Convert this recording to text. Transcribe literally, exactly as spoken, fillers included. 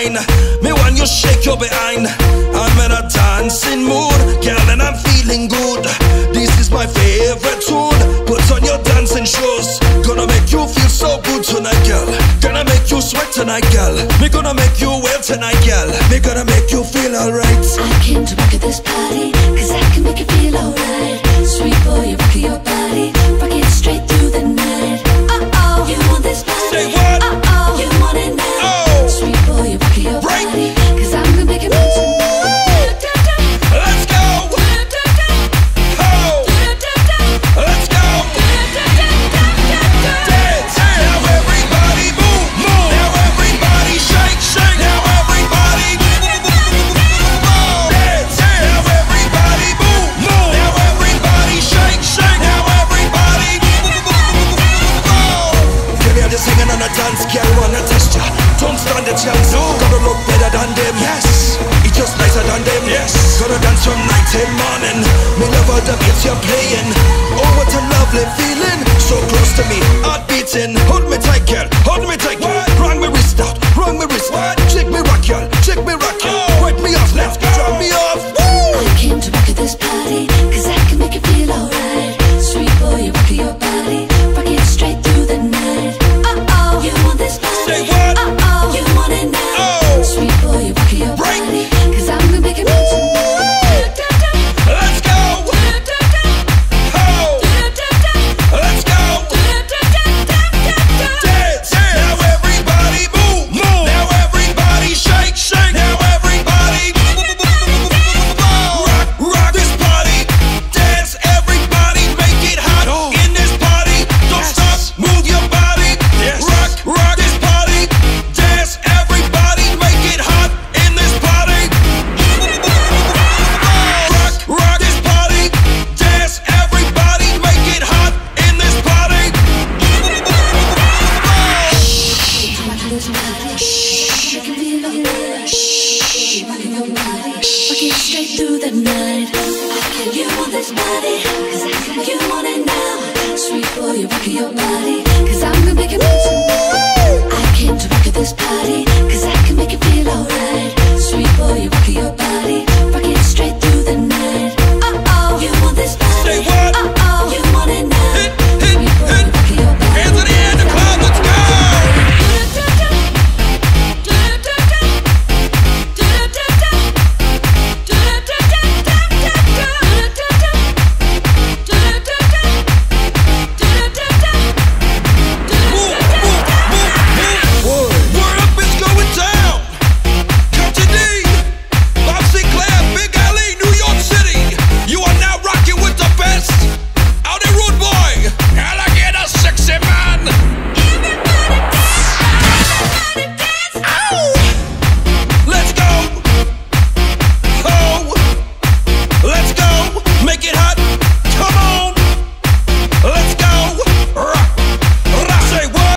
wine. Me want you shake your behind. I'm in a dancing mood, girl, and I'm feeling good. This is my favorite tune. Put on your dancing shoes. Gonna make you feel so good tonight, girl. Gonna make you sweat tonight, girl. Me gonna make you well tonight, girl. Me gonna make you feel alright. I came to rock at this party, cause I can make you feel alright. Sweet boy, you rock your body, rock it straight through the night. Uh-oh, you want this body? Say what? Uh-oh, you want it now. Oh, sweet boy, you rock your break. body, cause I'm gonna make it move tonight. Let's go. Oh, let's go. Dance. Now everybody move, move. Now everybody shake, shake. Now everybody dance. Now everybody move, move. Now everybody shake, shake. Now everybody Girl, you're just singing on a dance, girl, wanna test ya. Don't stand a chance. Gotta look better than them. Yes, it's just nicer than them. Yes, gotta dance from night till morning. Me love all the beats you're playing. Oh, what a lovely feeling. So close to me, heart beating. Hold me tight, girl, hold me tight. What? Wrong me wrist out, wrong me wrist. What? Shake me rock, girl, shake me rock, girl. Oh. Wipe me off, let's go. Drop me off. Woo! I came to rock at this party, cause I can make you feel alright. Sweet boy, you rock your body, rock it straight through the night. Uh-oh, you want this body? Say what? Uh-oh, you want it now. Oh, sweet boy, you rock your break. body, cause I'm gonna make it move tonight. Let's go. Oh, let's go. Dance. Now everybody move, move. Now everybody shake, shake. Now everybody rock, rock this party. Dance, everybody make it hot in this party. Don't stop, move your body. Rock, rock this party. Dance, everybody make it hot in this party. Rock, rock this party. Dance, everybody make it hot in this party. Rock this body, make it feel alright. Rock your body, rock it straight through the night. You want this body, cause I can, you want it now. Sweet boy, you rock your body, cause I'm gonna make it move tonight. I came to rock at this party, cause I can make you feel alright. Sweet boy, you rock your body, rock it straight through the night. Uh-oh, you want this body? Say what? Uh-oh, you want it now. Hit, hit, Sweet boy, hit. you rock your body. Hands in the air in the club, let's go. Word up, it's going down. Country D, Bob Sinclair, Big Alley, New York City. You are now rocking with the best. Out there, rude boy. Alligator, sexy man. Ow! Let's go. Oh, let's go. Make it hot.